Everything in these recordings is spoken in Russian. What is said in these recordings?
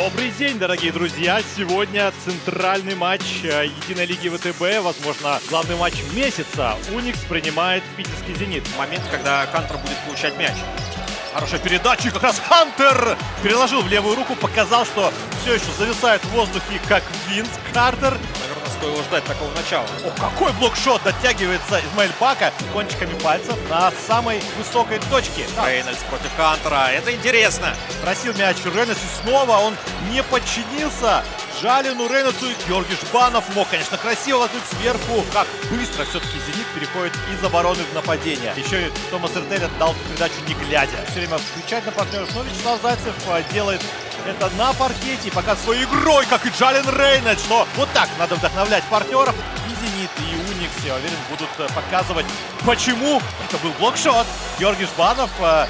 Добрый день, дорогие друзья! Сегодня центральный матч единой лиги ВТБ, возможно, главный матч месяца. Уникс принимает питерский «Зенит». Момент, когда Хантер будет получать мяч. Хорошая передача, и как раз Хантер переложил в левую руку, показал, что все еще зависает в воздухе, как Винс Картер. Наверное, стоило ждать такого начала. О, какой блокшот! Дотягивается Измаэль Бака кончиками пальцев на самой высокой точке. Рейнольдс против Хантера. Это интересно. Просил мяч Рейнольдс, и снова он не подчинился Жалину Рейнольдсу. Георгий Жбанов мог, конечно, красиво воткнуть сверху. Как быстро все-таки «Зенит» переходит из обороны в нападение. Еще и Томас Эртель отдал передачу не глядя. Все время включать на партнеров, но Вячеслав Зайцев делает это на паркете, и пока своей игрой, как и Джалин Рейнольдс. Но вот так надо вдохновлять партнеров. И «Зенит», и «Уникс», я уверен, будут показывать, почему это был блокшот. Георгий Жбанов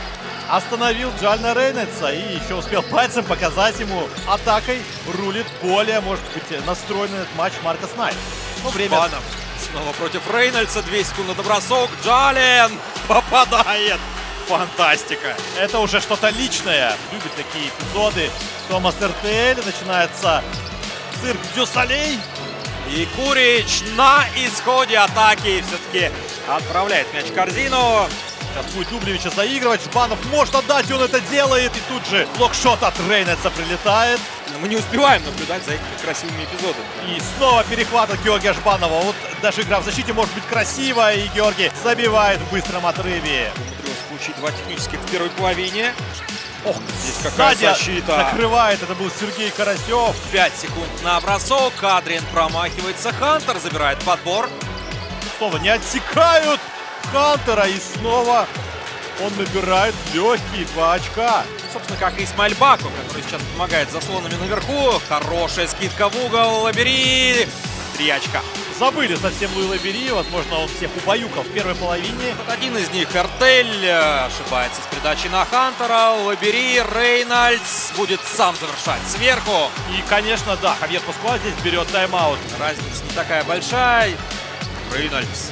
остановил Джалина Рейнольдса и еще успел пальцем показать ему, атакой рулит более, может быть, настроенный этот матч Маркос Найт. Но время... Жбанов снова против Рейнольдса. 2 секунды до бросок. Джалин попадает. Фантастика. Это уже что-то личное. Любит такие эпизоды. Томас Эртель. Начинается цирк Дю Солей. И Курич на исходе атаки все-таки отправляет мяч в корзину. Сейчас будет Дублевича заигрывать. Жбанов может отдать, и он это делает. И тут же блокшот от Рейнольдса прилетает. Мы не успеваем наблюдать за этими красивыми эпизодами. И снова перехват от Георгия Жбанова. Вот даже игра в защите может быть красивая. И Георгий забивает в быстром отрыве. Умудрился получить 2 технических в первой половине. Ох, здесь какая защита. Накрывает. Это был Сергей Карасев. 5 секунд на бросок. Адриан промахивается. Хантер забирает подбор. Снова не отсекают Хантера. И снова он набирает легкие 2 очка. Собственно, как и Измаэль Бако, который сейчас помогает заслонами наверху. Хорошая скидка в угол. Лабери. 3 очка. Забыли совсем Луи Лабери. Возможно, он всех убаюкал в первой половине. Вот один из них, Эртель, ошибается с передачей на Хантера. Лабери, Рейнольдс будет сам завершать сверху. И, конечно, да, Хавьер Паскуаль здесь берет тайм-аут. Разница не такая большая. Рейнольдс.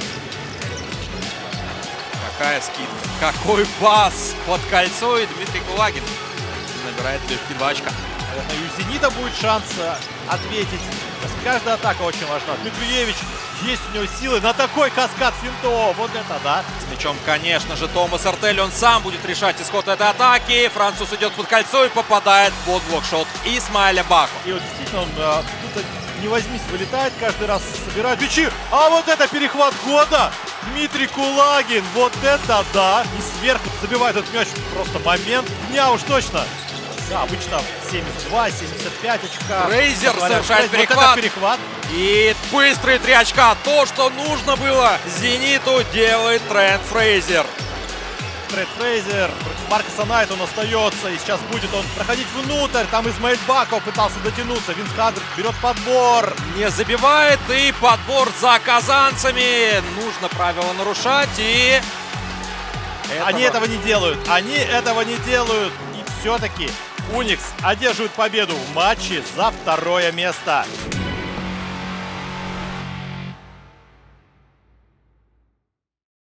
Какая скидка. Какой пас под кольцо. И Дмитрий Кулагин набирает легкие 2 очка. Наверное, и у «Зенита» будет шанс ответить. Каждая атака очень важна. Дмитриевич, есть у него силы на такой каскад финтов. Вот это да. С мячом, конечно же, Томас Эртель. Он сам будет решать исход этой атаки. Француз идет под кольцо и попадает под блокшот Измаэля Бако. И вот действительно он тут не возьмись, вылетает каждый раз, собирает мячи. А вот это перехват года! Дмитрий Кулагин. Вот это да! И сверху забивает этот мяч. Просто момент дня уж точно. Да, обычно 72-75 очка. Фрейзер совершает перехват. Вот это перехват. И быстрые 3 очка. То, что нужно было «Зениту», делает Трент Фрейзер. Трент Фрейзер против Маркоса Найта он остается. И сейчас будет он проходить внутрь. Там Измаэль Бако пытался дотянуться. Винс Картер берет подбор. Не забивает. И подбор за казанцами. Нужно правила нарушать. И... Они этого не делают. Они этого не делают. И все-таки Уникс одерживает победу в матче за 2-е место.